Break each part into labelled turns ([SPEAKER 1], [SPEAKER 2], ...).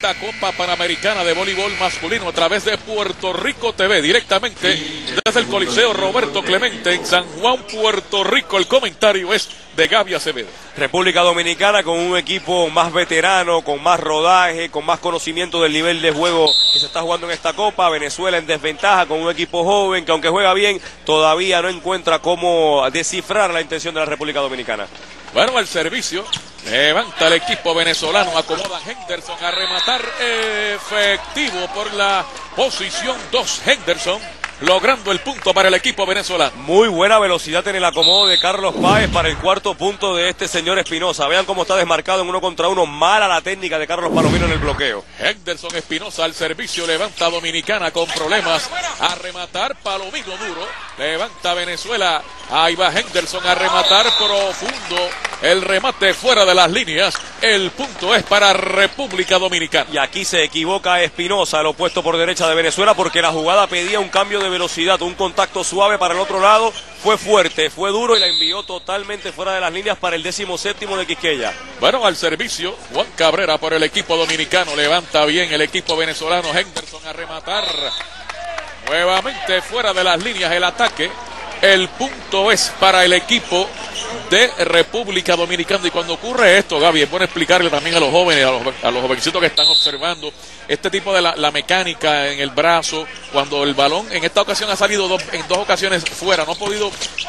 [SPEAKER 1] esta Copa Panamericana de Voleibol Masculino a través de Puerto Rico TV, directamente desde el Coliseo Roberto Clemente en San Juan, Puerto Rico. El comentario es de Gaby Acevedo.
[SPEAKER 2] República Dominicana con un equipo más veterano, con más rodaje, con más conocimiento del nivel de juego que se está jugando en esta Copa. Venezuela en desventaja con un equipo joven que, aunque juega bien, todavía no encuentra cómo descifrar la intención de la República Dominicana.
[SPEAKER 1] Bueno, el servicio levanta el equipo venezolano, acomoda Henderson a rematar, efectivo por la posición 2. Henderson logrando el punto para el equipo venezolano.
[SPEAKER 2] Muy buena velocidad en el acomodo de Carlos Páez para el cuarto punto de este señor Espinosa. Vean cómo está desmarcado en 1 contra 1. Mala la técnica de Carlos Palomino en el bloqueo.
[SPEAKER 1] Henderson Espinosa al servicio, levanta Dominicana con problemas a rematar. Palomino duro, levanta Venezuela. Ahí va Henderson a rematar profundo. El remate fuera de las líneas. El punto es para República Dominicana.
[SPEAKER 2] Y aquí se equivoca Espinosa, el opuesto por derecha de Venezuela, porque la jugada pedía un cambio de velocidad, un contacto suave para el otro lado. Fue fuerte, fue duro y la envió totalmente fuera de las líneas para el 17º de Quisqueya.
[SPEAKER 1] Bueno, al servicio Juan Cabrera por el equipo dominicano. Levanta bien el equipo venezolano. Henderson a rematar. Nuevamente fuera de las líneas el ataque. El punto es para el equipo de República Dominicana. Y cuando ocurre esto, Gaby, es bueno explicarle también a los jóvenes, a los jovencitos que están observando este tipo de la mecánica en el brazo, cuando el balón en esta ocasión ha salido en dos ocasiones fuera, no ha podido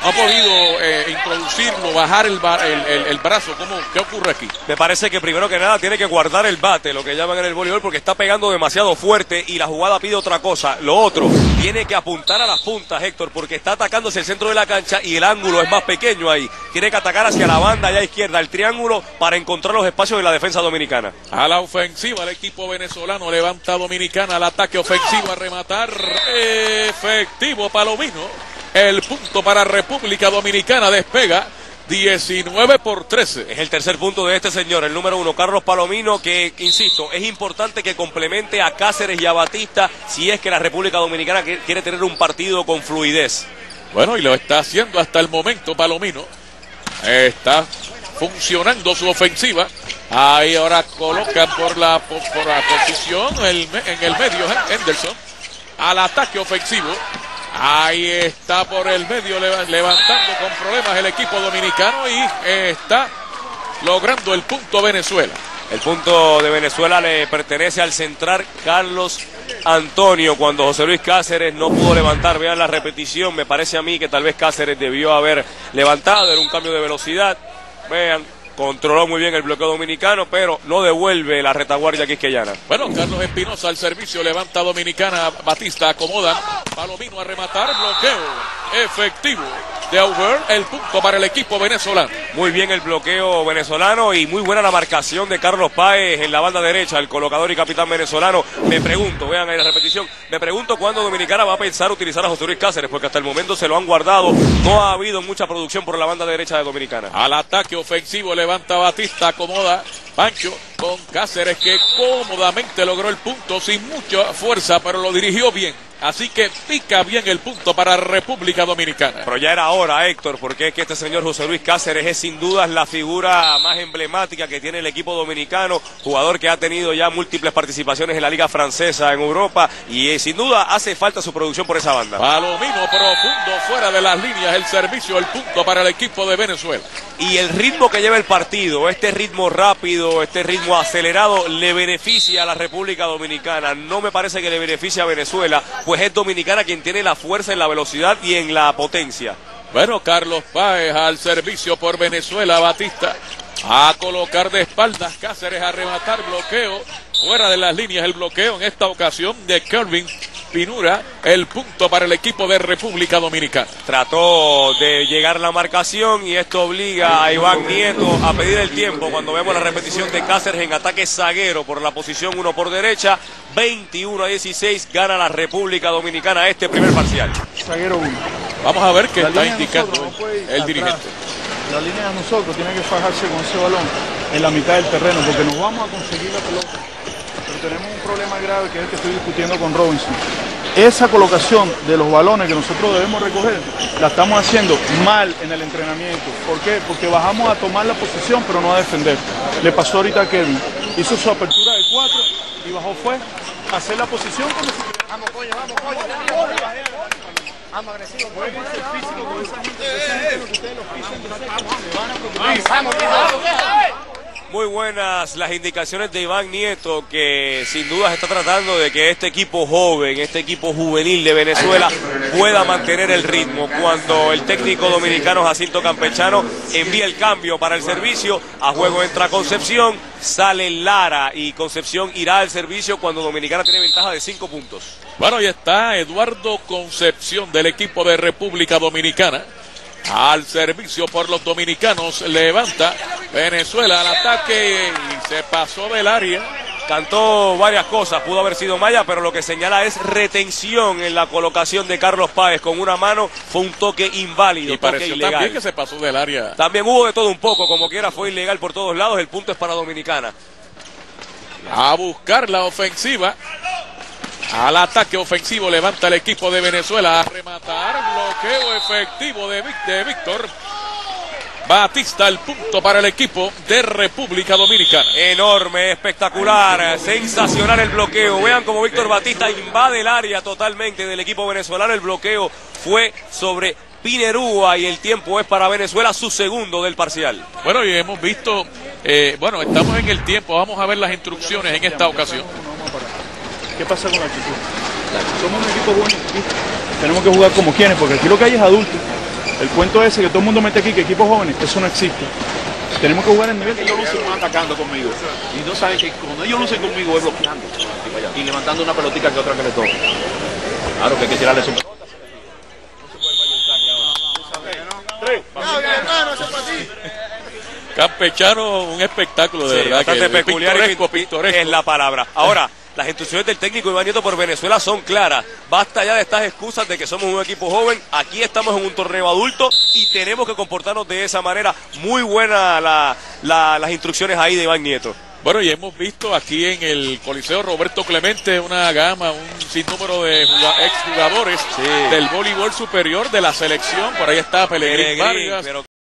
[SPEAKER 1] introducirlo, bajar el brazo. ¿Qué ocurre aquí?
[SPEAKER 2] Me parece que primero que nada tiene que guardar el bate, lo que llaman en el voleibol, porque está pegando demasiado fuerte y la jugada pide otra cosa. Lo otro, tiene que apuntar a las puntas, Héctor, porque está atacando hacia el centro de la cancha y el ángulo es más pequeño ahí. Tiene que atacar hacia la banda allá izquierda, el triángulo, para encontrar los espacios de la defensa dominicana.
[SPEAKER 1] A la ofensiva el equipo venezolano, levanta Dominicana al ataque ofensivo a rematar, efectivo Palomino. El punto para República Dominicana, despega 19-13.
[SPEAKER 2] Es el tercer punto de este señor, el número 1, Carlos Palomino, que, insisto, es importante que complemente a Cáceres y a Batista si es que la República Dominicana quiere tener un partido con fluidez.
[SPEAKER 1] Bueno, y lo está haciendo hasta el momento Palomino. Está funcionando su ofensiva. Ahí ahora colocan por la posición en el medio Henderson al ataque ofensivo. Ahí está por el medio levantando con problemas el equipo dominicano y está logrando el punto Venezuela.
[SPEAKER 2] El punto de Venezuela le pertenece al central Carlos Antonio, cuando José Luis Cáceres no pudo levantar. Vean la repetición, me parece a mí que tal vez Cáceres debió haber levantado, era un cambio de velocidad. Vean, controló muy bien el bloqueo dominicano, pero no devuelve la retaguardia quisqueyana.
[SPEAKER 1] Bueno, Carlos Espinosa al servicio, levanta Dominicana, Batista acomoda, Palomino a rematar, bloqueo efectivo de Auber, el punto para el equipo venezolano.
[SPEAKER 2] Muy bien el bloqueo venezolano y muy buena la marcación de Carlos Páez en la banda derecha, el colocador y capitán venezolano. Me pregunto, vean ahí la repetición, me pregunto cuándo Dominicana va a pensar utilizar a José Luis Cáceres, porque hasta el momento se lo han guardado, no ha habido mucha producción por la banda derecha de Dominicana.
[SPEAKER 1] Al ataque ofensivo levanta Batista, acomoda Pancho con Cáceres, que cómodamente logró el punto sin mucha fuerza, pero lo dirigió bien. Así que pica bien el punto para República Dominicana.
[SPEAKER 2] Pero ya era hora, Héctor, porque es que este señor José Luis Cáceres es sin dudas la figura más emblemática que tiene el equipo dominicano, jugador que ha tenido ya múltiples participaciones en la Liga Francesa en Europa y sin duda hace falta su producción por esa banda.
[SPEAKER 1] Palomino profundo fuera de las líneas, el servicio, el punto para el equipo de Venezuela.
[SPEAKER 2] Y el ritmo que lleva el partido, este ritmo rápido, este ritmo acelerado, le beneficia a la República Dominicana. No me parece que le beneficie a Venezuela, pues es Dominicana quien tiene la fuerza en la velocidad y en la potencia.
[SPEAKER 1] Bueno, Carlos Páez al servicio por Venezuela, Batista a colocar de espaldas, Cáceres a rematar, bloqueo, fuera de las líneas el bloqueo en esta ocasión de Kelvin Pinura, el punto para el equipo de República Dominicana.
[SPEAKER 2] Trató de llegar la marcación y esto obliga a Iván Nieto a pedir el tiempo cuando vemos la repetición de Cáceres en ataque zaguero por la posición 1 por derecha. 21-16 gana la República Dominicana este primer parcial.
[SPEAKER 3] Zaguero 1.
[SPEAKER 1] Vamos a ver qué está indicando el dirigente.
[SPEAKER 3] La línea de nosotros tiene que fajarse con ese balón en la mitad del terreno porque nos vamos a conseguir la pelota. Pero tenemos un problema grave que es el que estoy discutiendo con Robinson. Esa colocación de los balones que nosotros debemos recoger la estamos haciendo mal en el entrenamiento. ¿Por qué? Porque bajamos a tomar la posición pero no a defender. Le pasó ahorita a Kevin. Hizo su apertura de 4 y bajó fue hacer la posición como si...
[SPEAKER 4] Vamos, coño, vamos, coño. Vamos, agresivo.
[SPEAKER 3] Jueguense el físico con esa gente lo que ustedes los pisan,
[SPEAKER 4] Vamos,
[SPEAKER 2] Muy buenas las indicaciones de Iván Nieto, que sin duda está tratando de que este equipo joven, este equipo juvenil de Venezuela pueda mantener el ritmo. Cuando el técnico dominicano Jacinto Campechano envía el cambio para el servicio, a juego entra Concepción, sale Lara y Concepción irá al servicio cuando Dominicana tiene ventaja de 5 puntos.
[SPEAKER 1] Bueno, y está Eduardo Concepción del equipo de República Dominicana. Al servicio por los dominicanos, levanta Venezuela al ataque y se pasó del área.
[SPEAKER 2] Cantó varias cosas, pudo haber sido malla, pero lo que señala es retención en la colocación de Carlos Páez con una mano. Fue un toque inválido,
[SPEAKER 1] Y
[SPEAKER 2] toque
[SPEAKER 1] pareció
[SPEAKER 2] ilegal.
[SPEAKER 1] también que se pasó del área.
[SPEAKER 2] También hubo de todo un poco, como quiera fue ilegal por todos lados. El punto es para Dominicana.
[SPEAKER 1] A buscar la ofensiva. Al ataque ofensivo levanta el equipo de Venezuela a rematar. Bloqueo efectivo de Víctor Batista. El punto para el equipo de República Dominicana.
[SPEAKER 2] Enorme, espectacular, sensacional el bloqueo. Vean cómo Víctor Batista invade el área totalmente del equipo venezolano. El bloqueo fue sobre Pinerúa y el tiempo es para Venezuela, su segundo del parcial.
[SPEAKER 1] Bueno, y hemos visto, bueno, estamos en el tiempo. Vamos a ver las instrucciones en esta ocasión.
[SPEAKER 3] ¿Qué pasa con la actitud? Somos un equipo bueno, ¿viste? Tenemos que jugar como quienes, porque aquí lo que hay es adultos. El cuento ese que todo el mundo mete aquí, que equipos jóvenes, eso no existe. Tenemos que jugar en nivel.
[SPEAKER 5] Ellos lucen más atacando conmigo. Y no saben que cuando ellos lucen conmigo es bloqueando. Y levantando una pelotica que otra que le toque. Claro que hay que tirarle su pelota.
[SPEAKER 1] Campechano, un espectáculo de verdad.
[SPEAKER 2] Bastante
[SPEAKER 1] Que
[SPEAKER 2] peculiar y
[SPEAKER 1] pintoresco.
[SPEAKER 2] es la palabra. Ahora, las instrucciones del técnico Iván Nieto por Venezuela son claras. Basta ya de estas excusas de que somos un equipo joven. Aquí estamos en un torneo adulto y tenemos que comportarnos de esa manera. Muy buena las instrucciones ahí de Iván Nieto.
[SPEAKER 1] Bueno, y hemos visto aquí en el Coliseo Roberto Clemente una gama, un sinnúmero de exjugadores del voleibol superior de la selección. Por ahí está Pelegrín Vargas.
[SPEAKER 2] Pero